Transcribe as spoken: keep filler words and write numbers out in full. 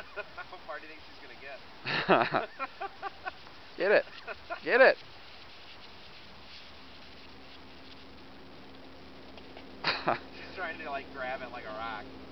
How far do you think she's gonna get? Get it. Get it. She's trying to like grab it like a rock.